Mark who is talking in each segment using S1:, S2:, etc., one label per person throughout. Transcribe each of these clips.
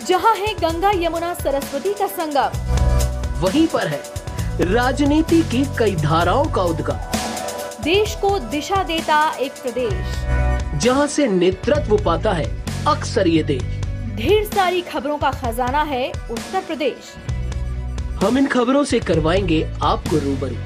S1: जहां है गंगा यमुना सरस्वती का संगम,
S2: वहीं पर है राजनीति की कई धाराओं का उद्गम।
S1: देश को दिशा देता एक प्रदेश,
S2: जहां से नेतृत्व पाता है अक्सर ये देश।
S1: ढेर सारी खबरों का खजाना है उत्तर प्रदेश।
S2: हम इन खबरों से करवाएंगे आपको रूबरू।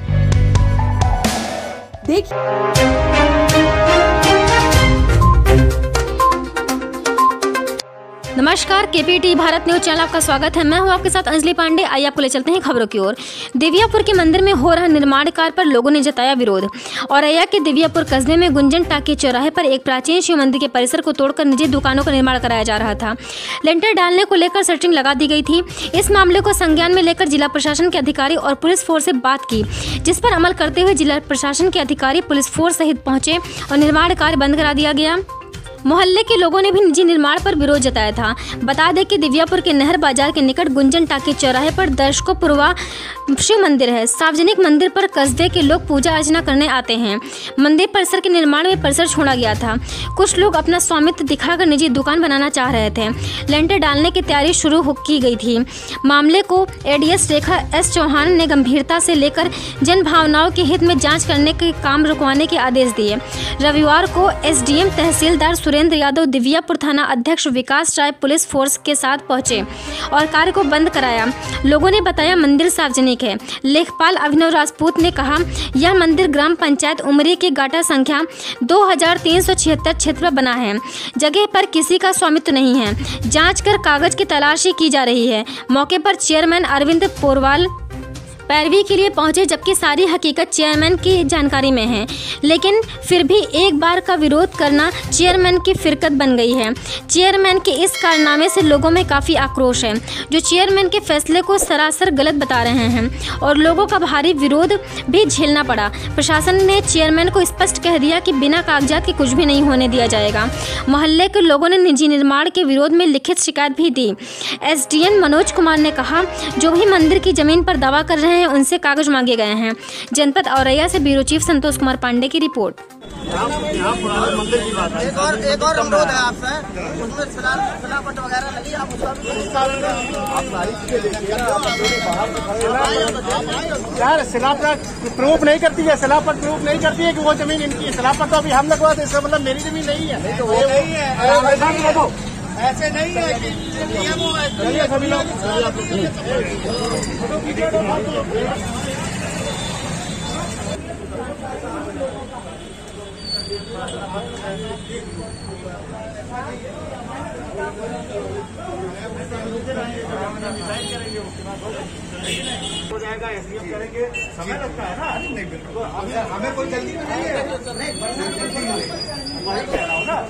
S3: नमस्कार, केपीटी भारत न्यूज चैनल आपका स्वागत है। मैं हूं आपके साथ अंजलि पांडे। आइए आपको ले चलते हैं खबरों की ओर। देवियापुर के मंदिर में हो रहा निर्माण कार्य पर लोगों ने जताया विरोध। औरैया के देवियापुर कस्बे में गुंजन टाकी चौराहे पर एक प्राचीन शिव मंदिर के परिसर को तोड़कर निजी दुकानों का निर्माण कराया जा रहा था। लेंटर डालने को लेकर सर्चिंग लगा दी गई थी। इस मामले को संज्ञान में लेकर जिला प्रशासन के अधिकारी और पुलिस फोर्स से बात की, जिस पर अमल करते हुए जिला प्रशासन के अधिकारी पुलिस फोर्स सहित पहुंचे और निर्माण कार्य बंद करा दिया गया। मोहल्ले के लोगों ने भी निजी निर्माण पर विरोध जताया था। बता दें कि देवियापुर के नहर बाजार के निकट गुंजन टाकी चौराहे पर दर्शकों शिव मंदिर है। सार्वजनिक मंदिर पर कस्बे के लोग पूजा अर्चना करने आते हैं। मंदिर परिसर के निर्माण में परिसर छोड़ा गया था। कुछ लोग अपना स्वामित्व दिखाकर निजी दुकान बनाना चाह रहे थे। लेंटर डालने की तैयारी शुरू की गई थी। मामले को एडीएस रेखा एस चौहान ने गंभीरता से लेकर जन भावनाओं के हित में जाँच करने के काम रुकवाने के आदेश दिए। रविवार को एसडीएम तहसीलदार सुरेंद्र यादव, देवियापुर थाना अध्यक्ष विकास राय पुलिस फोर्स के साथ पहुंचे और कार्य को बंद कराया। लोगों ने बताया मंदिर सार्वजनिक है। लेखपाल अभिनव राजपूत ने कहा, यह मंदिर ग्राम पंचायत उमरी के गाटा संख्या 2376 क्षेत्र में बना है। जगह पर किसी का स्वामित्व नहीं है। जांच कर कागज की तलाशी की जा रही है। मौके पर चेयरमैन अरविंद पोरवाल पैरवी के लिए पहुंचे, जबकि सारी हकीकत चेयरमैन की जानकारी में है। लेकिन फिर भी एक बार का विरोध करना चेयरमैन की फिरकत बन गई है। चेयरमैन के इस कारनामे से लोगों में काफ़ी आक्रोश है, जो चेयरमैन के फैसले को सरासर गलत बता रहे हैं और लोगों का भारी विरोध भी झेलना पड़ा। प्रशासन ने चेयरमैन को स्पष्ट कह दिया कि बिना कागजात के कुछ भी नहीं होने दिया जाएगा। मोहल्ले के लोगों ने निजी निर्माण के विरोध में लिखित शिकायत भी दी। एसडीएम मनोज कुमार ने कहा, जो भी मंदिर की जमीन पर दावा कर रहे हैं उनसे कागज मांगे गए हैं। जनपद औरैया से ब्यूरो चीफ संतोष कुमार पांडे की रिपोर्ट।
S4: यहाँ पुराने मंदिर की बात है। एक और अनुरोध है आपसे, उसमें शिलापट वगैरह लगी, आप उसका यार शिलापट प्रूफ नहीं करती है। शिलापट प्रूफ नहीं करती है कि वो जमीन इनकी है। शिलापट तो अभी हम लगवा दे, इसका मतलब मेरी जमीन नहीं है। तो वो नहीं है, ऐसे नहीं है कि चलिए सभी लोग हो जाएगा। एसडीएम करेंगे, समय लगता है ना। नहीं बिल्कुल, हमें कोई जल्दी नहीं है। मैं कह रहा हूँ ना,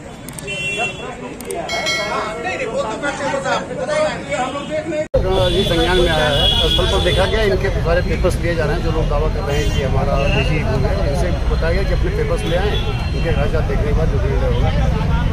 S4: जी संज्ञान में आया है। स्थल पर देखा गया, इनके सारे पेपर्स लिए जा रहे हैं। जो लोग दावा कर रहे हैं कि हमारा निजी भूमि है, इनसे बताया गया कि अपने पेपर्स ले आए। इनके कागजात देखने के बाद जो भी होगा